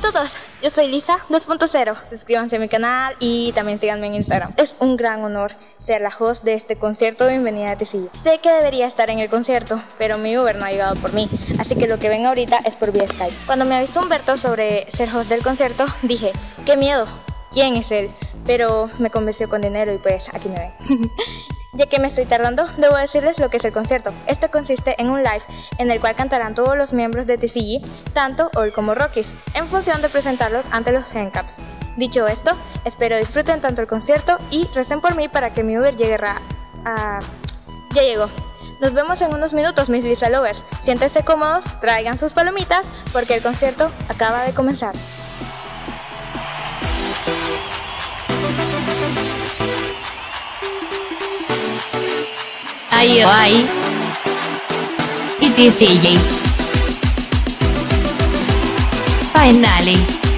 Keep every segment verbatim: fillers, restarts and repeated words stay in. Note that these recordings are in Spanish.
todos, yo soy Lisa dos punto cero. Suscríbanse a mi canal y también síganme en Instagram. Es un gran honor ser la host de este concierto de bienvenida a T C G. Sé que debería estar en el concierto, pero mi Uber no ha llegado por mí, así que lo que ven ahorita es por vía Skype. Cuando me avisó Humberto sobre ser host del concierto, dije, qué miedo, ¿quién es él? Pero me convenció con dinero y pues aquí me ven. Ya que me estoy tardando, debo decirles lo que es el concierto. Este consiste en un live en el cual cantarán todos los miembros de T C G, tanto All como Rockies, en función de presentarlos ante los Gencaps. Dicho esto, espero disfruten tanto el concierto y recen por mí para que mi Uber llegue ra... a... Ya llegó. Nos vemos en unos minutos, mis Lisa Lovers. Siéntense cómodos, traigan sus palomitas, porque el concierto acaba de comenzar. I O I y T C G Finale.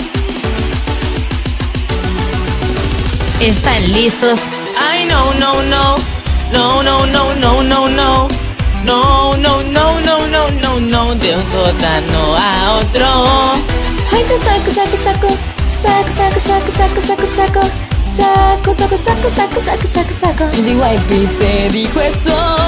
¿Están listos? Ay, no, no, no. No, no, no, no, no, no. No, no, no, no, no, no, no. De un sótano a otro. Ay, te saco, saco, saco. Saco, saco, saco, saco, saco, saco. Saco, saco, saco, saco, saco, saco, saco. G Y P te dijo eso.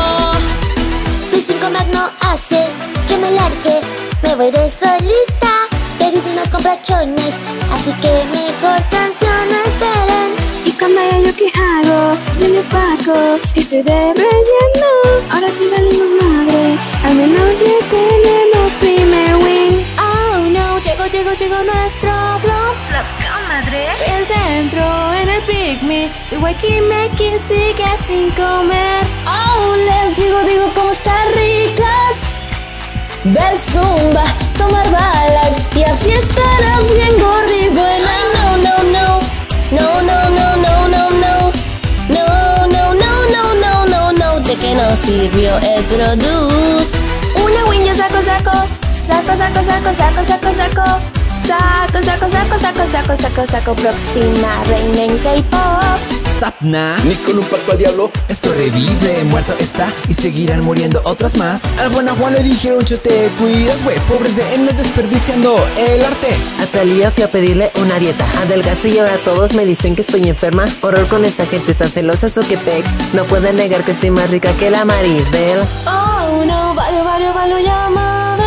Mi cinco magno hace que me largue. Me voy de solista. De Disney comprachones. Así que mejor canción no esperen. Y cuando haya yo que hago, yo le opaco. Estoy de relleno. Ahora sí valimos madre. Al menos ya tenemos primer win. Oh no, llegó, llegó, llegó nuestro flop. Flop con madre. El centro en el picnic. Y Wakimeki sigue sin comer. Oh, les digo, digo cómo están ricas. Ver zumba, tomar balas. Y así estarás bien gordi buena. No, no, no. No, no, no, no, no, no. No, no, no, no, no, no, no. De que no sirvió el produce. Una win yo saco, saco. Saco, saco, saco, saco, saco, saco. Saco, saco, saco, saco, saco, saco, saco. Próxima reina en K-pop. Stop nah, ni con un pacto al diablo. Esto revive, muerto está y seguirán muriendo otras más. Al Juan a Juan le dijeron yo te cuidas, güey, pobre de M desperdiciando el arte. A Thalía fui a pedirle una dieta, adelgacé y ahora todos me dicen que estoy enferma. Horror con esa gente tan celosa, so que pex. No pueden negar que estoy más rica que la Maribel. Oh no, vale, vale, vale, ya madre.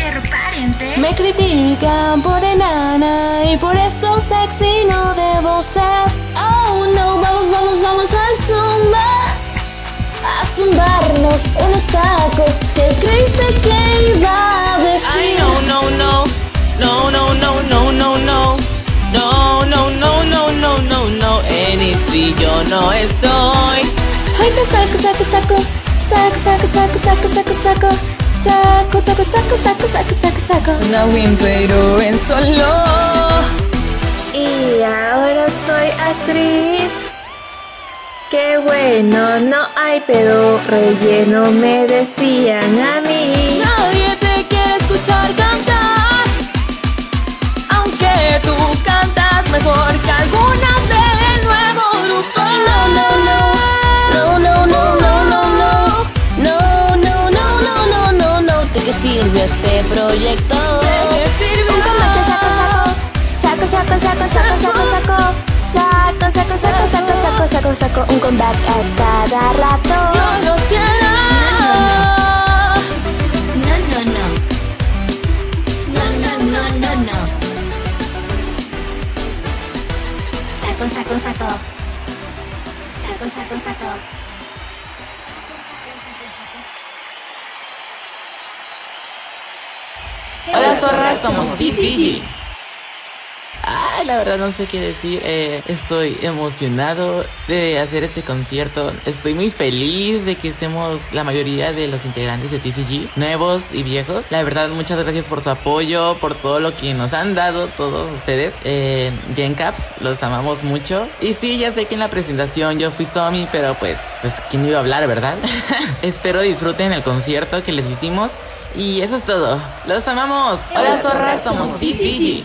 Me critican por enana y por eso sexy no debo ser. Oh no, vamos, vamos, vamos al zumba. A zumbarnos unos tacos. ¿Qué creíste que iba a decir? Ay, no, no, no. No, no, no, no, no, no. No, no, no, no, no, no, no. En Itzy yo no estoy. Ay, te saco, saco, saco. Saco, saco, saco, saco, saco, saco. Saco, saco, saco, saco, saco, saco, saco. Una win pero en solo. Y ahora soy actriz. Qué bueno, no hay pedo relleno, me decían a mí. Nadie te quiere escuchar cantar, aunque tú cantas mejor que algunas del nuevo grupo. No, no, no. No, no, no, no, no, no. No, no, no, no, no, no, no. ¿De qué sirve este proyecto? ¿De qué sirve? Un combate saco, saco. Saco, saco, saco, saco, saco, saco. Saco, saco, saco, saco, saco, saco, saco. Un comeback a cada rato. Yo los quiero. No, no, no. No, no, no, no, no. Saco, saco, saco. Saco, saco, saco. Hola zorras, somos T C G. Ay, la verdad no sé qué decir. eh, Estoy emocionado de hacer este concierto. Estoy muy feliz de que estemos la mayoría de los integrantes de T C G, nuevos y viejos. La verdad, muchas gracias por su apoyo, por todo lo que nos han dado todos ustedes. eh, Gencaps, los amamos mucho. Y sí, ya sé que en la presentación yo fui Somi, pero pues, pues ¿quién iba a hablar, verdad? Espero disfruten el concierto que les hicimos. Y eso es todo. ¡Los amamos! Hola zorras, somos T C G.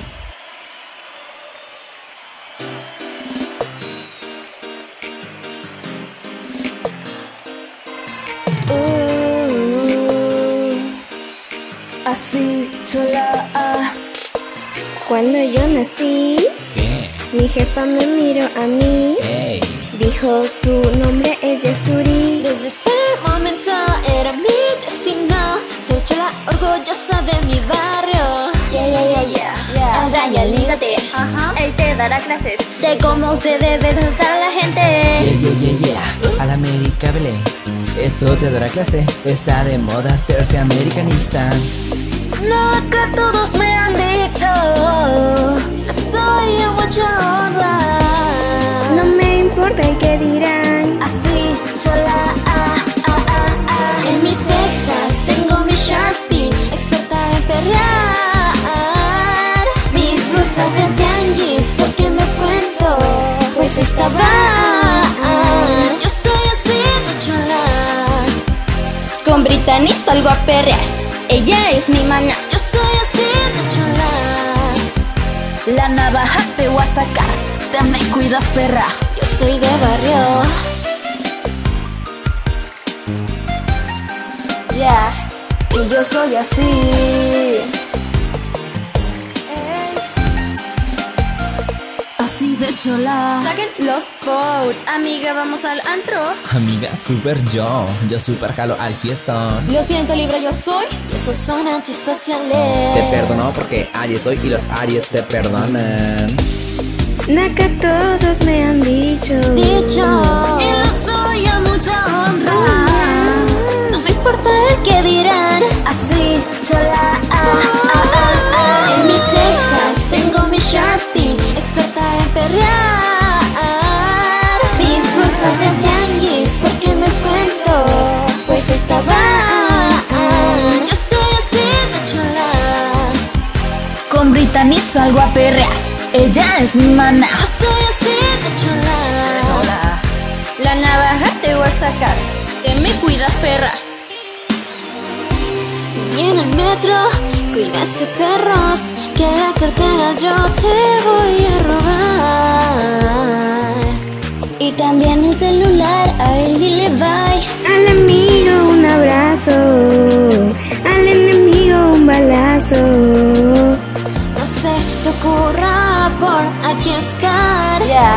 Uh, así chola. Cuando yo nací, ¿Qué? mi jefa me miró a mí. Ey. Dijo, tu nombre es Yasuri. Desde ese momento era mi destino ser chola orgullosa de mi barrio. Yeah, yeah, yeah, yeah. El Ryan, lígate. Ajá. Él te dará clases de cómo se debe tratar a la gente. Yeah, yeah, yeah, yeah. A la América Belé. Eso te dará clase. Está de moda hacerse americanista. Lo que todos me han dicho, soy en mucha honra. No me importa el que dirán. Así, chola, ah, ah, ah, ah. En mis cejas tengo mi Sharpie, experta en perrear. Mis blusas de tianguis, porque en descuento, pues estaba. Yo soy así de chola. Con Brittany salgo a perrear. Ella es mi mana. Yo soy así de chola. La navaja te voy a sacar, te me cuidas, perra. Yo soy de barrio. Yeah, y yo soy así. Así de chola. Saquen los forts. Amiga, vamos al antro. Amiga, super yo. Yo super jalo al fiestón. Lo siento, Libra, yo soy. Y esos son antisociales. Te perdono porque Aries soy y los Aries te perdonan. Naka todos me han dicho. Dicho. Y lo soy a mucha honra. No me importa el que dirán. Así, chola, ah, ah, ah, ah. En mis cejas tengo mi Sharpie, experta en perrear. Mis blusas de tianguis, porque en descuento, pues estaba. Yo soy así de chola. Con Brittany salgo a perrear. Ella es mi mana. Yo soy así de chola. Chola. La navaja te voy a sacar. Te me cuidas, perra. Y en el metro, cuídese perros, que la cartera yo te voy a robar. Y también un celular, a él dile bye. Al amigo un abrazo, al enemigo un balazo. No se te ocurra por aquí estar. Yeah.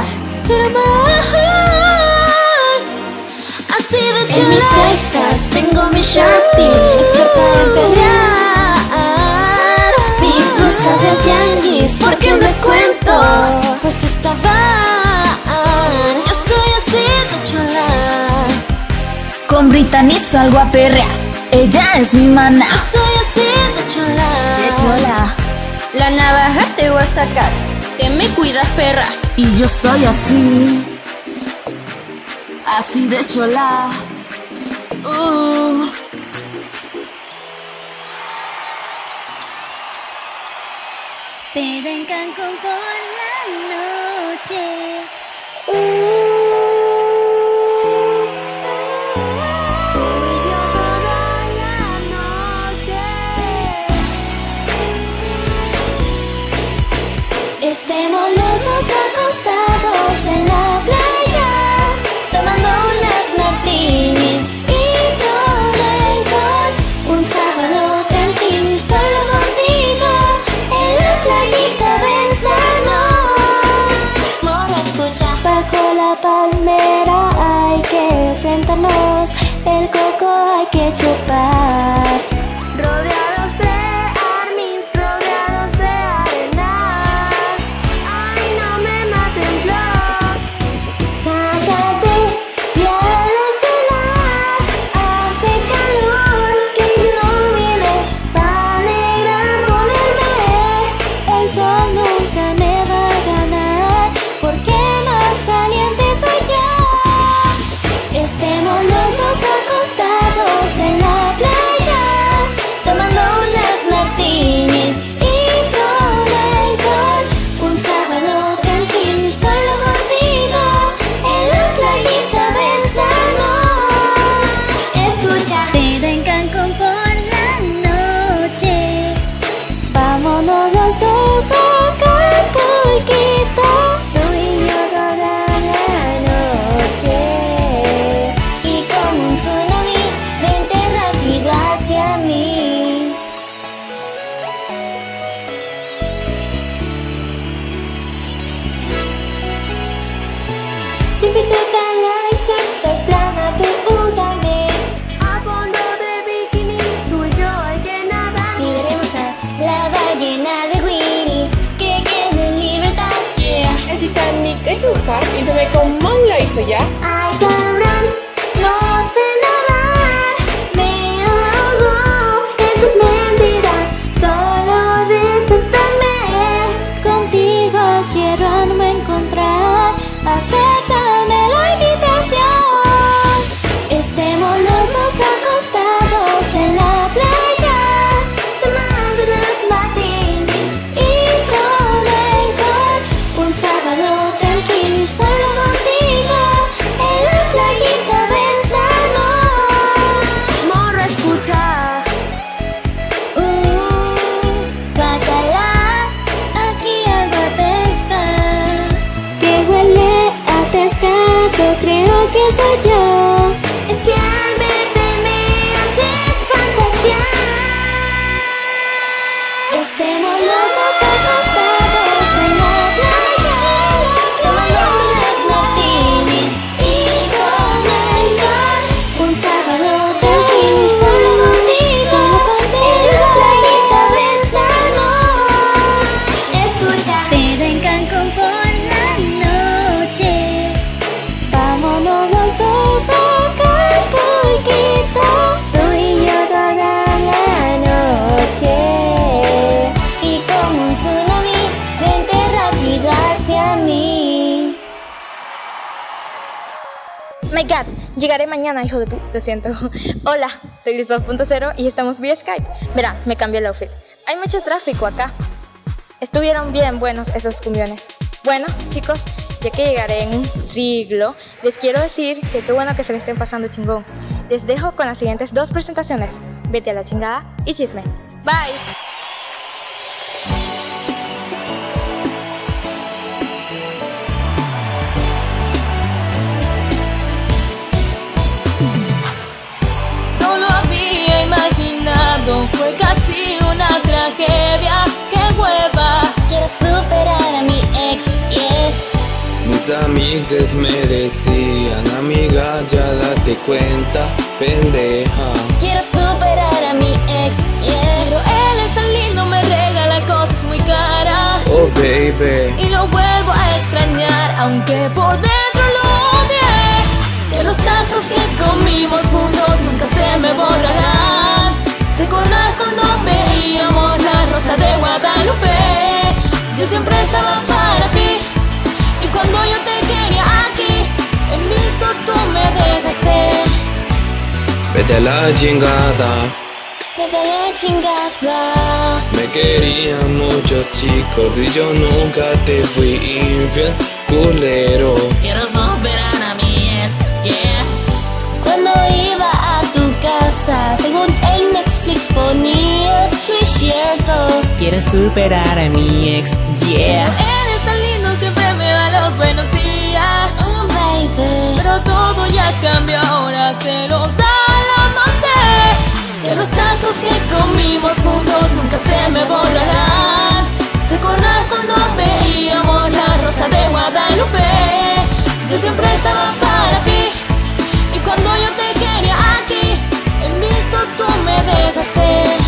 Así de chola. En mis cejas tengo mi Sharpie, experta en perrear. Mis blusas de tianguis, porque en descuento, pues estaban. Yo soy así de chola. Con Brittany salgo a perrear. Ella es mi mana. Yo soy así de chola. De chola. La navaja te voy a sacar. Te me cuidas, perra. Y yo soy así. Así de chola. Uh. Pero en Cancún por la noche. Tú y yo toda la noche. Estemos los dos acostados en la playa, tomando unas martinis y con alcohol. Un sábado tranquilo, solo contigo, en la playita besarnos. Mora, escucha, bajo la palmera hay que sentarnos, el coco hay que chupar. Rodeados de armis, rodeados de arena. Ay, no me maten vlogs. Sácate ya las cenas, hace calor que no viene pa' negra ponerme. El sol nunca me va a ganar, porque más caliente soy yo. Estemos los dos acostados en la playa, tomando Difícil canalizar, soy plana, tú úsame. A fondo de bikini, tú y yo hay que nadar. Y veremos a la ballena de Winnie, que quede en libertad. Yeah, el Titanic hay que buscar y te ve como lo hizo ya. Ay, cabrón, no sé nadar. Me ahogo en tus mentiras, solo resta temer. Contigo quiero no encontrar. Acéptame la invitación. Estemos los dos acostados en la playa, tomando unos martinis y con alcohol. Un sábado tranquilo, solo contigo, en la playita besamos. Morra, escucha. Uh, bacala, aquí algo apesta. Que huele a pescado, creo que soy yo. Es que al verte me haces fantasear. Estemos los dos acostados en la playa, tomando unos martinis y con alcohol. Un sábado tranquilo, solo contigo, en la playita besamos. Escucha, pedo en Cancún por la noche. Vámonos los dos a Acapulquito, tú y yo toda la noche. Y como un tsunami, vente rápido hacia mí. My God, llegaré mañana, hijo de pu... Lo siento. Hola, soy Liz dos punto cero y estamos vía Skype. Verá, me cambié el outfit. Hay mucho tráfico acá. Estuvieron bien buenos esos cumbiones. Bueno, chicos, ya que llegaré en un siglo, les quiero decir que qué bueno que se le estén pasando chingón. Les dejo con las siguientes dos presentaciones. Vete a la chingada y chisme. Bye. No lo había imaginado, fue casi una tragedia. ¡Qué hueva! Quiero superar a mi ex, yeah. Mis amigos me decían, amiga, ya date cuenta, pendeja. Quiero superar a mi ex, yeah. Pero él es tan lindo, me regala cosas muy caras. Oh baby, Y lo vuelvo a extrañar, aunque por dentro lo odié. Que los tacos que comimos juntos nunca se me borrarán. Recordar cuando veíamos la rosa de Guadalupe. Yo siempre estaba para ti, y cuando yo te quería aquí, en visto tú me dejaste. vete a la chingada. Vete a la chingada. Me querían muchos chicos y yo nunca te fui infiel, culero. Quiero superar a mi ex, yeah. Cuando iba a tu casa, según el Netflix ponías, no es cierto. Quiero superar a mi ex, yeah. Él es tan lindo, siempre me da los buenos días. Oh baby, Pero todo ya cambió, ahora se los da la amante. Que los tacos que comimos juntos nunca se me borrarán. Recordar cuando veíamos la rosa de Guadalupe. Yo siempre estaba para ti, y cuando yo te quería aquí, en visto tú me dejaste.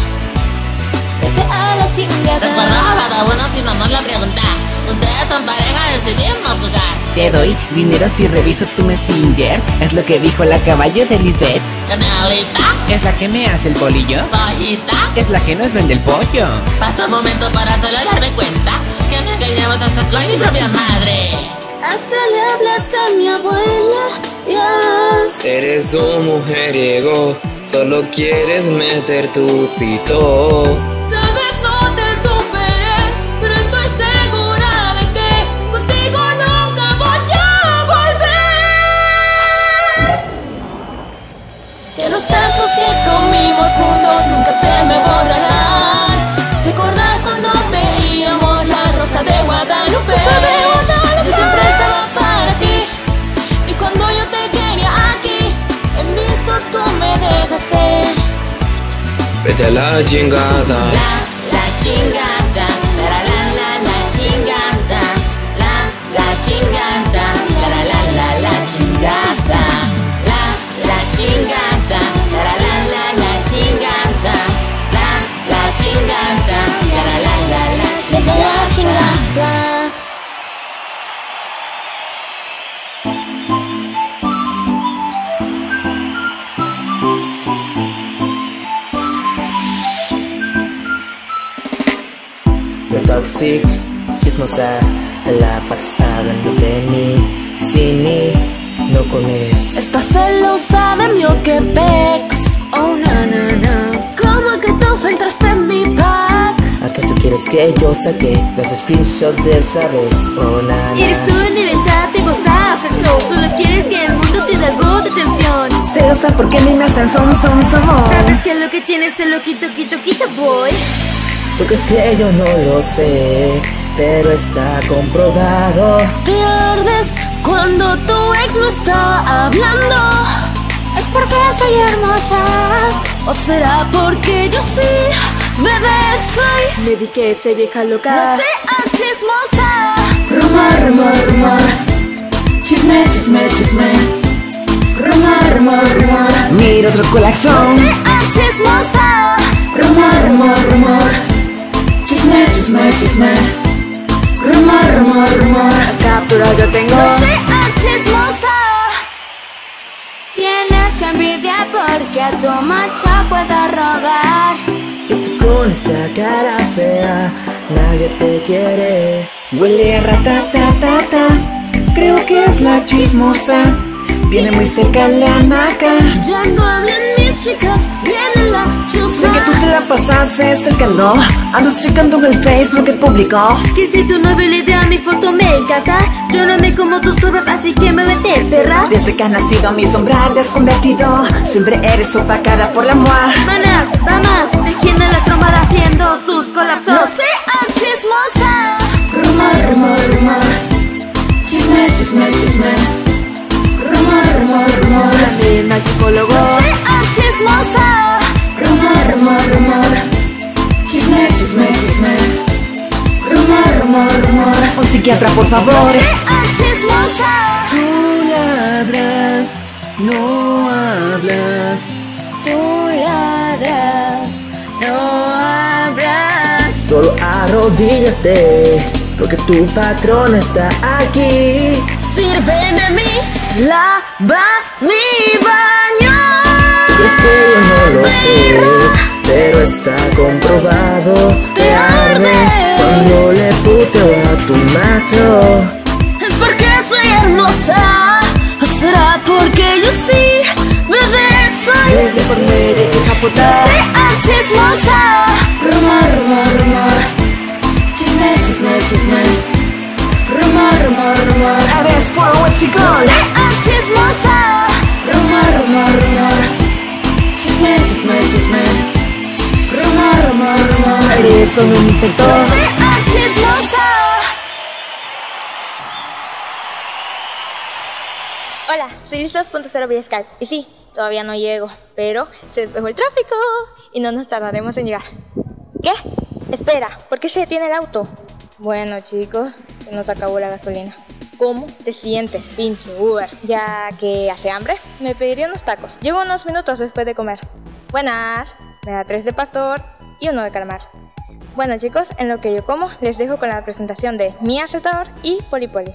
Vete a la chingada. Recuerda, bueno, si no nos la pregunta. Ustedes son pareja, decidimos jugar. Te doy dinero si reviso tu messenger. Es lo que dijo la caballo de Lisbeth. Canalita, Es la que me hace el bolillo. bajita. Es la que nos vende el pollo. Pasa un momento para solo darme cuenta que me engañamos hasta con mi propia madre. hasta le hablaste a mi abuela, yes. Eres un mujeriego, solo quieres meter tu pito. Tal vez no te superé, pero estoy segura de que contigo nunca voy a volver. Que los tacos que comimos juntos nunca se me borrarán. Recordar cuando veíamos la rosa de Guadalupe. Yo siempre estaba para ti, y cuando yo te quería aquí, en visto tú me dejaste. Vete a la chingada. La, la chingada, la la la la chingada, la, la chingada, la la la la la toxic, chismosa, la pasas hablando de mí. Sin mí no comes. Estás celosa de mi o que pex. Oh na na na. ¿Cómo que tú filtraste en mi pack? ¿Acaso quieres que yo saque las screenshots de esa vez? Oh na na. Eres tú en mi venta, te gusta hacer show. Solo quieres que el mundo te dé algo de atención. Celosa porque a mí me hacen son son son. Sabes que lo que tienes te lo quito, quito, quito, boy. Tú crees que yo no lo sé, pero está comprobado. Te ardes cuando tu ex me está hablando. Es porque soy hermosa. ¿O será porque yo sí, bebé, soy? Me di que ese vieja loca. No sea chismosa. Rumor, rumor, rumor. Chisme, chisme, chisme. Rumor, rumor, rumor. Mira otro colacción. No sea chismosa. Rumor, rumor, rumor. Chisme, chisme, chisme. Rumor, rumor, rumor. Las capturas yo tengo. No sea chismosa. Tienes envidia porque a tu macho puedo robar. Y tú con esa cara fea, nadie te quiere. Huele a ratatatata. Creo que es la chismosa. Viene muy cerca la hamaca. Ya no hablan mis chicas, viene la chusma. Sé que tú te la pasaste cercando. Andas checando el face lo que publicó. Que si tu novio le dio a mi foto me encanta. Yo no me como tus turros, así que me vete, perra. Desde que has nacido mi sombra te has convertido. Siempre eres opacada por la moa. Manas, damas, tejiendo la trombada haciendo sus colapsos. No sea chismosa. Rumor, rumor, rumor. Chisme, chisme, chisme. Rumor, rumor, rumor. También al psicólogo. No sea chismosa. Rumor, rumor, rumor. Chisme, chisme, chisme. Rumor, rumor, rumor. Un psiquiatra, por favor. No sea chismosa. Tú ladras, no hablas. Tú ladras, no hablas. Solo arrodíllate, porque tu patrón está aquí. Sírveme a mí, lava mi baño. Es que yo no lo sé, pero está comprobado. Te ardes cuando le puteo a tu macho. Es porque soy hermosa, o será porque yo sí, bebé, soy. Vete por medio, hija puta. Sea chismosa. Rumor, rumor, rumor. Chisme, chisme, chisme. Rumor, rumor, rumor. Eres poético. Sea chismosa. Rumor, rumor, rumor. Chisme, chisme, chisme. Rumor, rumor, rumor. Eres solo un intento. Sea chismosa. Hola, soy Liz dos punto cero vía Skype. Y sí, todavía no llego, pero se despejó el tráfico y no nos tardaremos en llegar. ¿Qué? Espera, ¿por qué se detiene el auto? Bueno, chicos, se nos acabó la gasolina. ¿Cómo te sientes, pinche Uber? Ya que hace hambre, me pediría unos tacos. Llego unos minutos después de comer. Buenas, me da tres de pastor y uno de calamar. Bueno, chicos, en lo que yo como, les dejo con la presentación de Mi Aceptador y Poli Poli.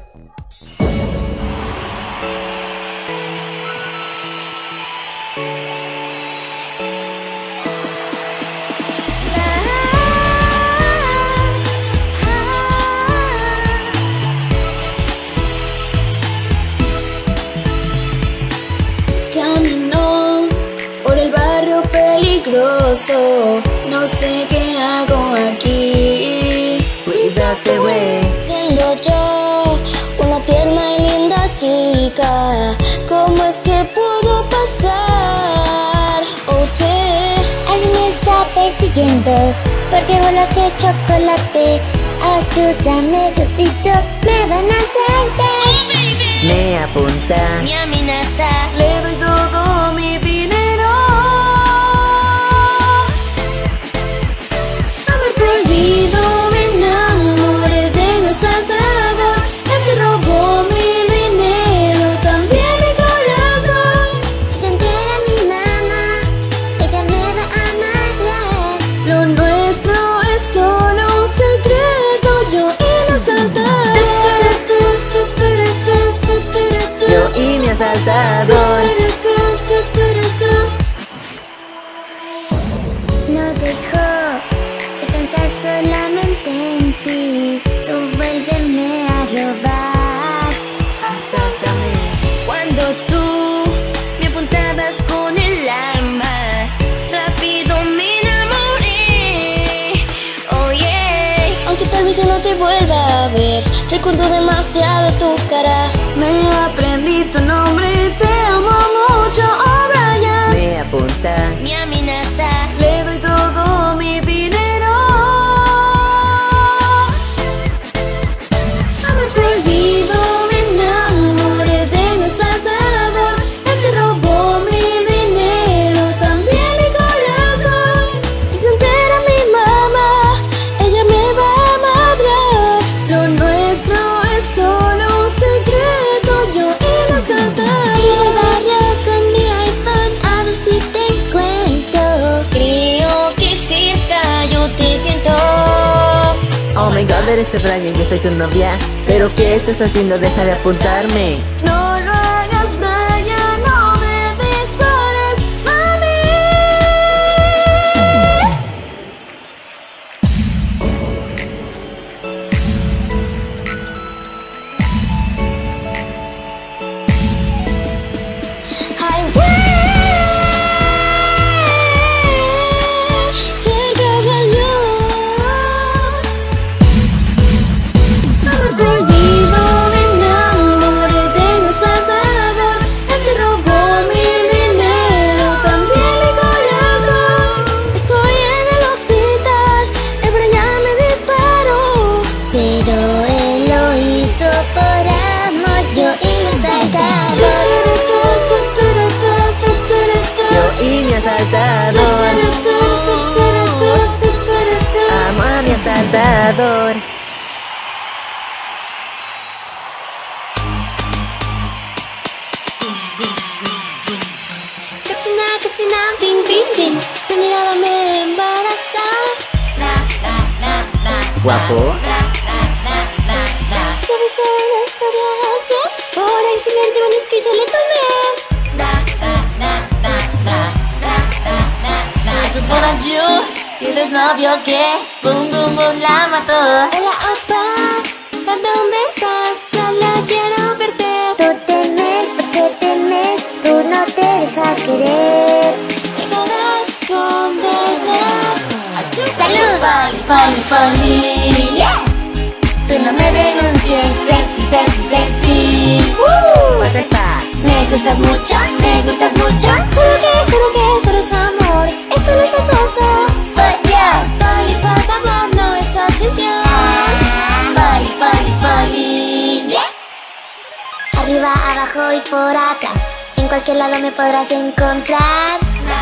Camino por el barrio peligroso. No sé qué hago aquí. Cuídate, güey. Siendo yo una tierna y linda chica, ¿cómo es que pudo pasar? Oye, alguien me está persiguiendo porque vuelo de chocolate. Ayúdame, Diosito, me van a saltar. Me apunta. Mi amenaza. Le doy todo mi dinero. Amor prohibido, me enamoré de un asaltador. Él se robó mi dinero, también mi corazón. Se entera mi mamá, ella me va a matar. Lo nuestro es solo un secreto, yo y mi asaltador. Yo y mi asaltador. No dejo de pensar solamente en ti. recuerdo demasiado tu cara. Me aprendí tu nombre, te amo mucho, oh Brian. Me apunta, Mi amenaza. Le doy todo mi dinero. Amor prohibido, me enamoré de mi asaltador. Él se robó mi dinero, también mi corazón. Si se entera mi mamá, ella me va a madrear. Lo nuestro es solo un secreto, yo y la asaltador. Ir al barrio con mi iPhone a ver si te encuentro. Creo que cerca yo te siento. oh my god, eres el Brian, yo soy tu novia. Pero ¿qué estás haciendo? Deja de apuntarme. No lo hagas, Brian, no me dispares, mami. Amor prohibido, me enamoré de mi asaltador. Él se robó mi dinero, también mi corazón. Estoy en el hospital, el Brian me disparó. Pero él lo hizo por amor, yo y mi asaltador. Yo y mi asaltador. Amo a mi asaltador. Cachina, cachina, bing, bing, bing. Tu mirada me embaraza. Guapo. ¿Sabes toda la historia ayer? Por excelente, buen escrito le tomé. Para you, ¿tienes novio que? Boom, boom, boom, la mató. Hola, opa, ¿dónde estás? Solo quiero verte. Tú temes, porque temes, tú no te dejas querer. Para esconderte. ¡Salud! Poli, poli, poli. Yeah. Tú no me denuncies, sexy, sexy, sexy. Uh. Pasa el pack. Me gustas mucho, me gustas mucho. Juro que, juro que solo es amor, esto no es acoso. But yes. Poli, por favor, no es obsesión. Poli, poli, poli. Yeah. Arriba, abajo y por atrás. En cualquier lado me podrás encontrar.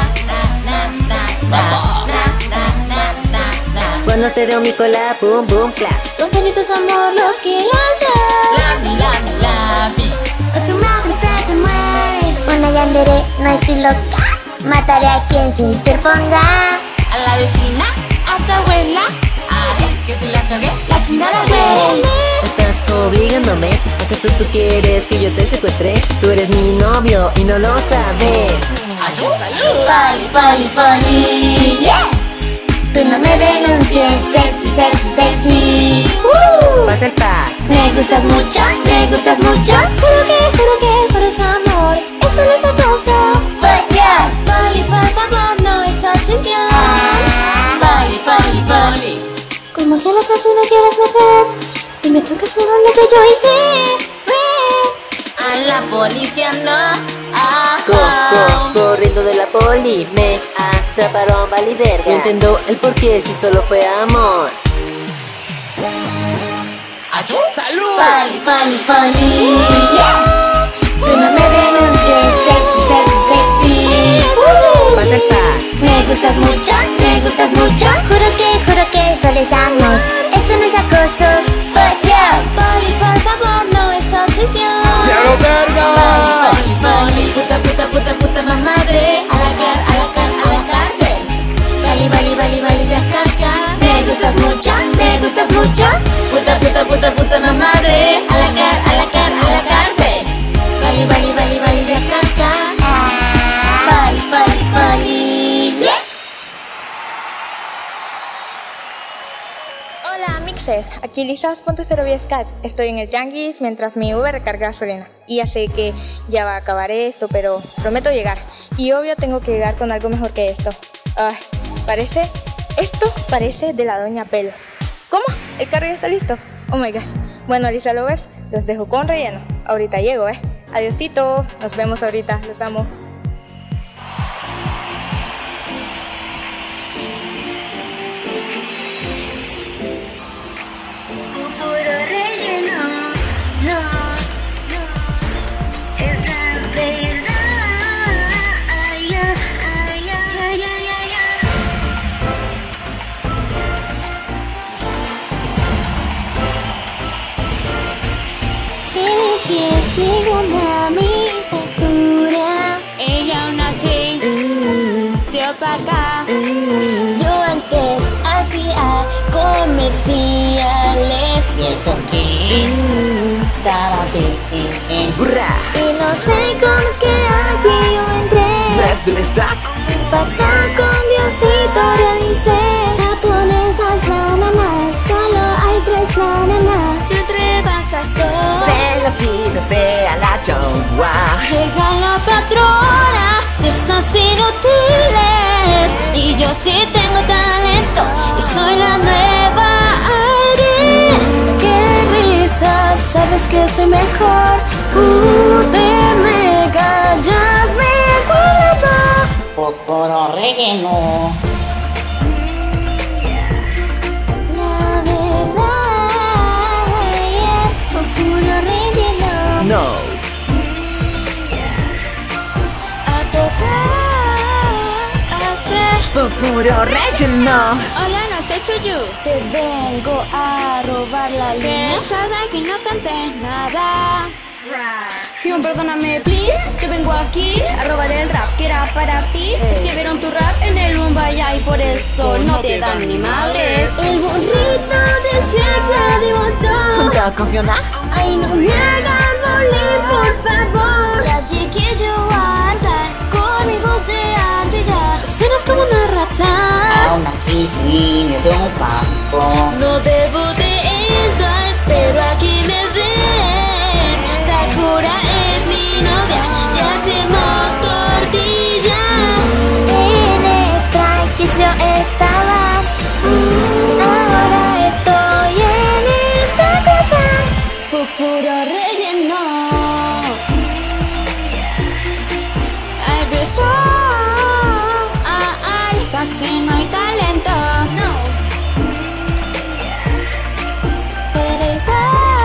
Cuando te doy mi cola, boom, boom, clap. Son benditos amor los que hacen. Lami, lami, lami. O tu madre se te muere. Una yandere, no estoy loca. Mataré a quien se interponga. A la vecina, a tu abuela. Haré que si la cagué, la chingada güey. Estás obligándome. ¿Acaso tú quieres que yo te secuestre? Tú eres mi novio y no lo sabes. Poli, poli, poli. Yeah. Tú no me denuncies, sexy, sexy, sexy. Uh. Pasa el pack. Me gustas mucho, me gustas mucho. Juro que, juro que solo es amor, esto no es acoso. But yes. Poli, por favor, no es obsesión. Poli, poli, poli. Como que la frase no quieres meter y me tocas solo lo que yo hice. Re. A la policía no. Ah, Co, co, corriendo de la poli. Me atraparon, vale verga. No entiendo el porqué si solo fue amor. ¡Salud! Poli, poli, poli. Yeah. Tú no me denuncies, sexy, sexy, sexy. Uh. Pasa el pack. Me gustas mucho, me gustas mucho. Juro que, juro que solo es amor. Esto no es acoso. But yes. Poli, por favor, no es obsesión. ¡Diablo, verga! Poli, poli, poli. Puta, puta, puta, puta madre. A la car, a la car, a la cárcel. Vali, vali, vali, vali, la carca. Me gustas mucho, me gustas mucho. Puta, puta, puta, puta madre. A la car, a la car, a la cárcel. Vali, vali, vali, vali, la carca. Poli, poli, poli. Yeah. Hola mixes, aquí Lisas punto cero vía Skype. Estoy en el Tianguis mientras mi Uber recarga gasolina. Y ya sé que ya va a acabar esto, pero prometo llegar. Y obvio tengo que llegar con algo mejor que esto. Ay, parece... Esto parece de la Doña Pelos. ¿Cómo? ¿El carro ya está listo? Oh my gosh. Bueno, Lisa Lovers, los dejo con relleno. Ahorita llego, ¿eh? Adiosito, nos vemos ahorita, los amo. Puro relleno, no, no, es la verdad. Ay, ay, ay, ay, ay, ay, ay. Te dejé segunda mi Sakura. Ella aún así te opaca. Yo antes hacía comerciales. ¿Y eso qué? Tárate, burra. Y no sé cómo es que aquí yo entré. ¿Ves del stack? Pacta con Diosito realicé. Japonesas bananas, solo hay tres bananas. Tú trepas a sol. Se lo pides de a la chongua. Llega la patrona de estas inútiles. Y yo sí tengo talento y soy la nueva Irene. Qué risa, sabes que soy mejor. Uh, te me callas, me acuerdo. Puro relleno. La verdad, puro relleno. No. A tocar, Puro relleno. hola, no soy Tsuyu. Te vengo a robar la línea. Pesada que no canté nada. Hyun, perdóname, please. Yo vengo aquí a robar el rap que era para ti. Es que vieron tu rap en el Umbaya y por eso no te dan ni madres. El burrito de Shrek de botón. Junto con Fiona. Ay, no me hagan bullying, por favor. Ya llegué yo a andar con mi voz de antes ya. Suenas como una rata. Aún aquí sin líneas de un banco. No debo de entrar, espero aquí me den. Sakura es mi novia y hacemos tortilla. En esta que yo estaba. Ahora estoy en esta cosa. Puro relleno. He visto a Ari, casi no hay talento. No. Pero está.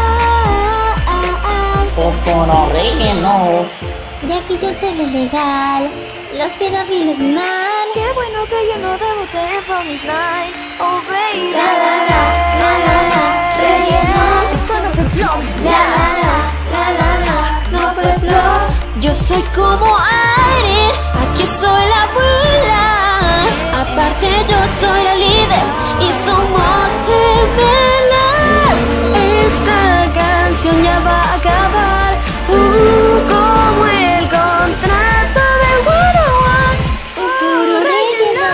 Puro relleno. De aquí yo soy lo legal. Los pedófilos muy mal. Qué bueno que yo no debuté en Promise Night. Oh baby. La la la, la la la, relleno. Esto no fue flow. La la la, la la la, no fue flow. Yo soy como Irene, aquí soy la abuela. Aparte yo soy la líder y somos gemelas. Esta canción ya va a acabar, uh, como el contrato de One oh One. Un puro relleno.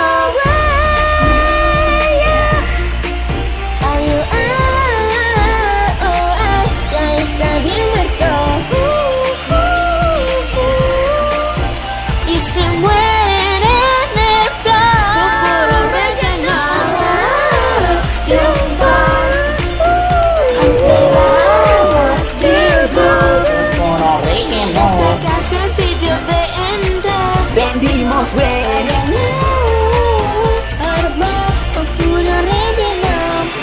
Way, yeah. Ay, oh, ah, oh, ay, ya está bien muerto. Y se mueren en el flow. Puro relleno. Triunfar. Antes vamos de blues. Puro relleno. Esta canción sirvió de entres. Vendimos bien. Un puro relleno.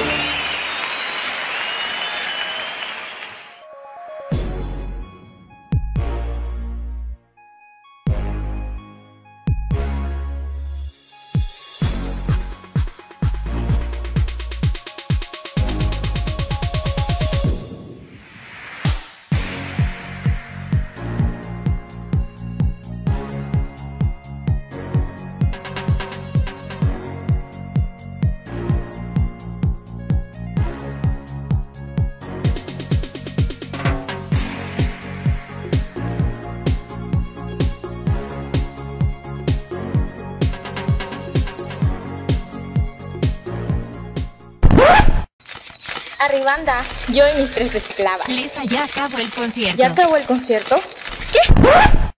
Arribanda, yo y mis tres esclavas. Lisa, ya acabó el concierto. ¿Ya acabó el concierto? ¿Qué?